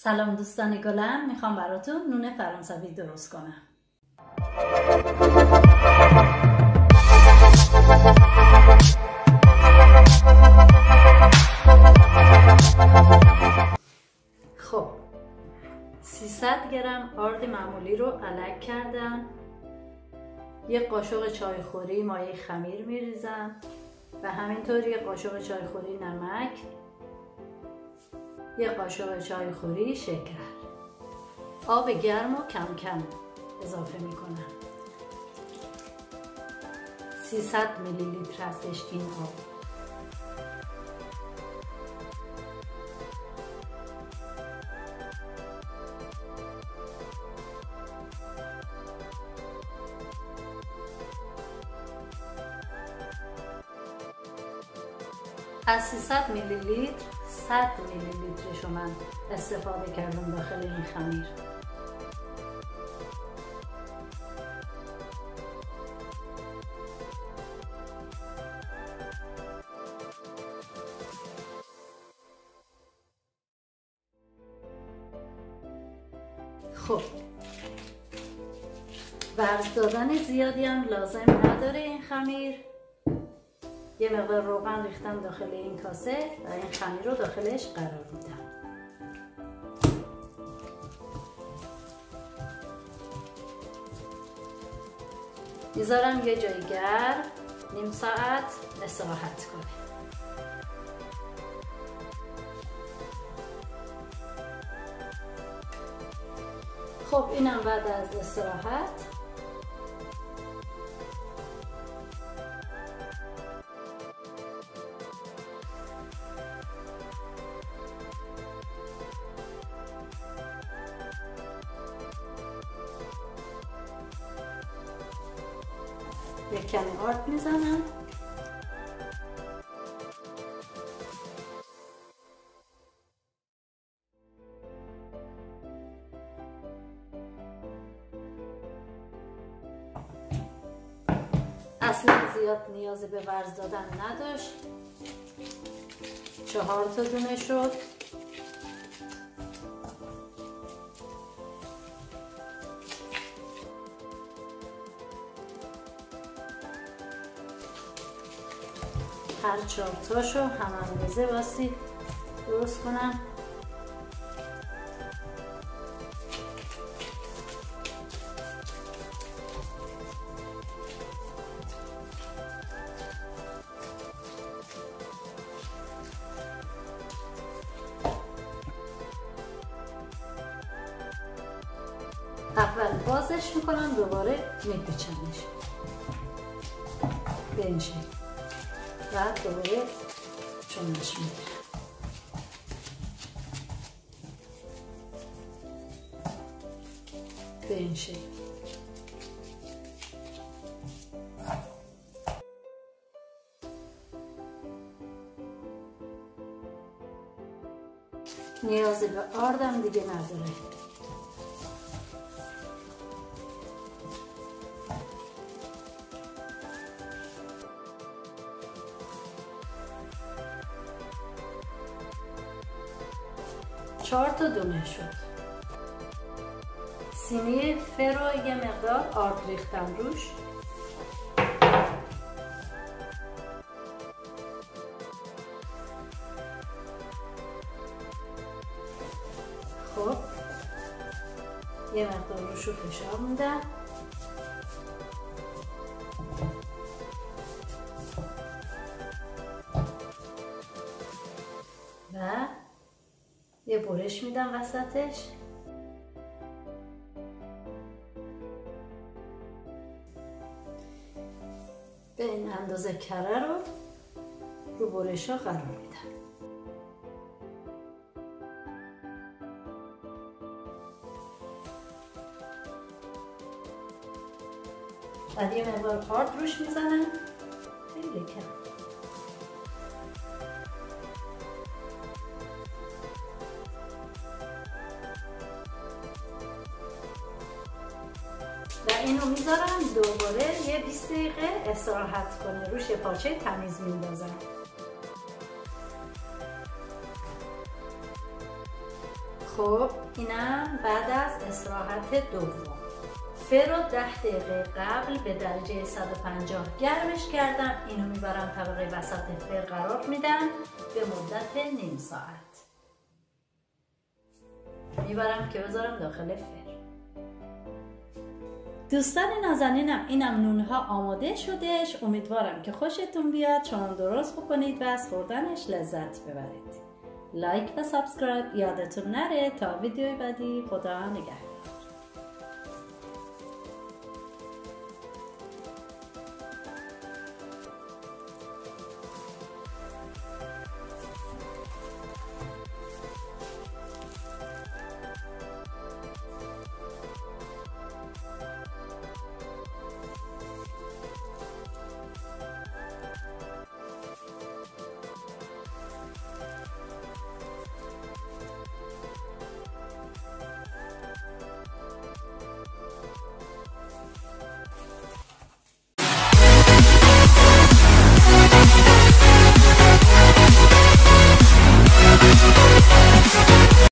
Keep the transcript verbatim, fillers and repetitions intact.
سلام دوستان گلم، میخوام براتون نون فرانسوی درست کنم. خب سیصد گرم آرد معمولی رو علک کردم. یک قاشق چایخوری مایه خمیر میریزم و همینطور یک قاشق چایخوری نمک، یک قاشق چایخوری شکر. آب گرم و کم کم اضافه می کنم. سیصد میلی لیتر هستش این آب. از سیصد میلی لیتر صد میلی لیترشو من استفاده کردم داخل این خمیر. خب ورز دادن زیادی هم لازم نداره این خمیر. یه مقدار روغن ریختم داخل این کاسه و این خمیر رو داخلش قرار میدم. میذارم یه جای گرم نیم ساعت استراحت کنه. خب اینم بعد از استراحت یک کمی آرد میزنم. اصلا زیاد نیاز به ورز دادن نداشت. چهار تا دونه شد. هر چهار تاشو هم اندازه باسید درست کنم. اول بازش میکنم، دوباره میپیچمش به این شکل و دوباره چونش میگیرم. به این شکل. نیازی به آردم دیگه نداره. چهار تا دونه شد. سینی فرو یه مقدار آرد ریختم روش. خب یه مقدار روش رو فشار میدم. و یه برش میدم وسطش. به این اندازه کره رو رو برش ها قرار میدم. بعد یه مقدار آرد روش میزنم. خیلی کم. و اینو میذارم دوباره یه بیست دقیقه استراحت کنه. روش یه پارچه تمیز میندازم. خب خب اینم بعد از استراحت دوم. فر رو ده دقیقه قبل به درجه صد و پنجاه گرمش کردم. اینو میبرم طبقه وسط فر قرار میدم به مدت نیم ساعت. میبرم که بذارم داخل فر. دوستان نازنینم، اینم نونها آماده شدش. امیدوارم که خوشتون بیاد، شما درست بکنید و از خوردنش لذت ببرید. لایک و سابسکرایب یادتون نره. تا ویدیوی بعدی، خدا نگهدار.